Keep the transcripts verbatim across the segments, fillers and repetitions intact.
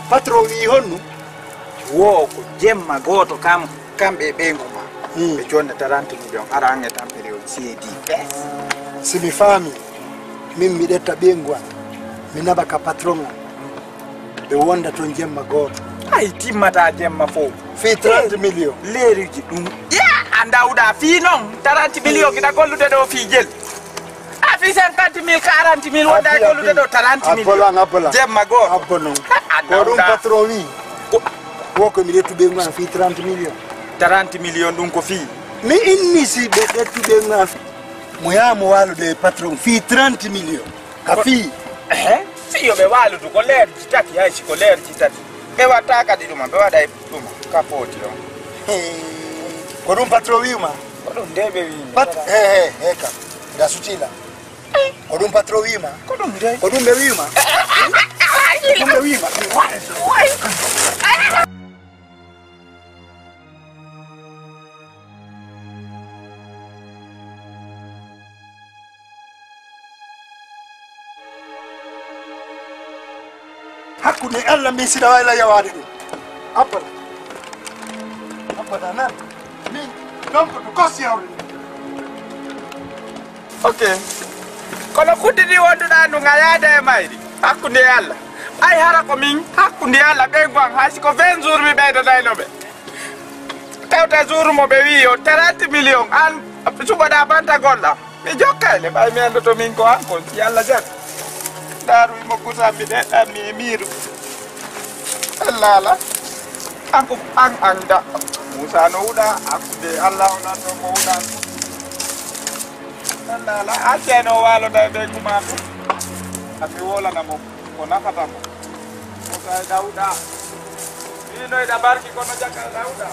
patron wi honno wo ko jemma goto kam kambe bengo ma be jonna trente million arange tampere o cedi bes simi fami min mi detta bengo mi naba ka patron be wonda ton jemma goto ay timmata jemma fo fi trente million leriji dum ya andawda fi non trente million kita gollude do fi jel a fi cinquante mille quarante mille wonda gollude do trente million jemma goto abbono ko dum patron wi ko ko mi dettu bengo fi trente million trente million dum ko fi mi inni si be dettu bengo mo yamo walude patron fi trente million ka fi eh si yo be waludu ko ler jitati hay ko ler jitati be wataka di dum be wada dum kapoti don ko dum patron wi ma ko dum debe wi pat eh eh eka da sutila ko dum patron wi ma ko dum de ko dum be wi ma ko dum be wi ma hakkunde Allah min sida wayla yawade dum abada abada nan min donc to kosi yawde okay kono kudidi wonduda no ngayade e mayri hakkunde Allah ay hara ko min hakkunde Allah be gwan hasi ko vingt jours mi be do dayno be tawta jour mo be wi o trente million an subada banta golla mi jokkale bay mi ando to min ko an ko yalla jat daru mo kusambi de ami miru Allah la aku ang anda musa no uda aku de Allah ona no mo uda Allah la aseno walo da be kuma ko afi wola na mo ko na kata mo musa dauda ni no da barki ko no jaka dauda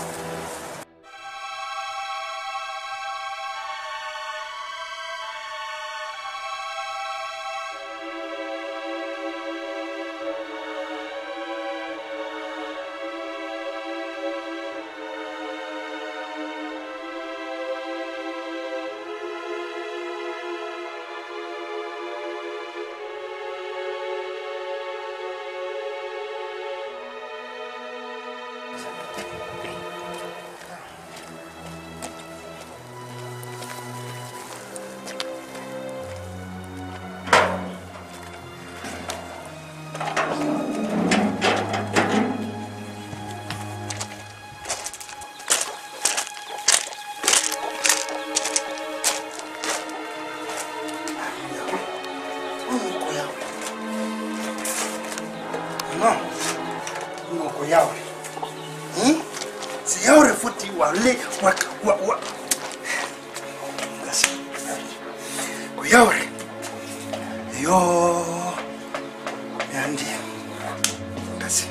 le wa wa wa kasi ko yawre yo yandi kasi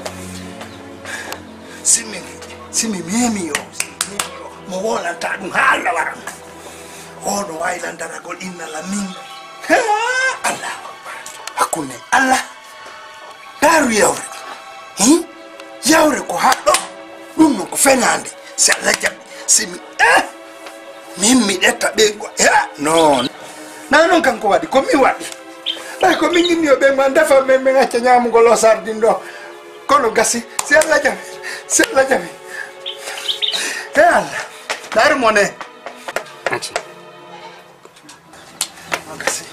simi simi memi yo mo wala ta dum hala wara ono wailanda na gol inna la min Allah hakune Allah daru yawre hi yawre ko haddo dum ko fenande sala jam simi eh mimi detta bengo ya no na non kan ko wadi ko mi wadi dai ko min ni be man dafa me me ngacca nyam ngolo sardin do kono gasi sala jam sala jam ya dar mone anchi gasi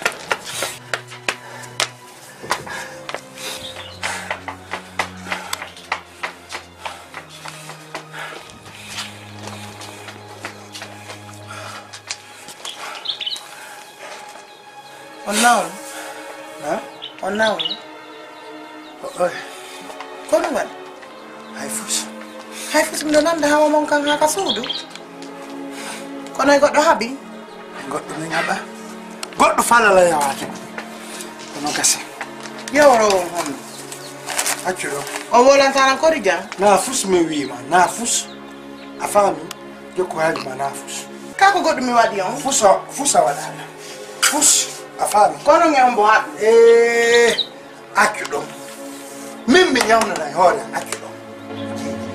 On now, huh? On now. Oh, kono wan. Haifus. Haifus mi nanda hawa mon kan haka suudu. Kono e goddo habi. Goddo mi ngaba. Goddo falala yawata. Kono gasi. Yawro hon. Accio. O volantana ko rija. Na fus mi wiima, na fus. Afami joko haji ma na fus. Ka ko goddo mi wadi on. Fusa fusa wadana. Fus afami. Kono ngambo hat. Eh accio do. Mimmi nyamna na hore accio do.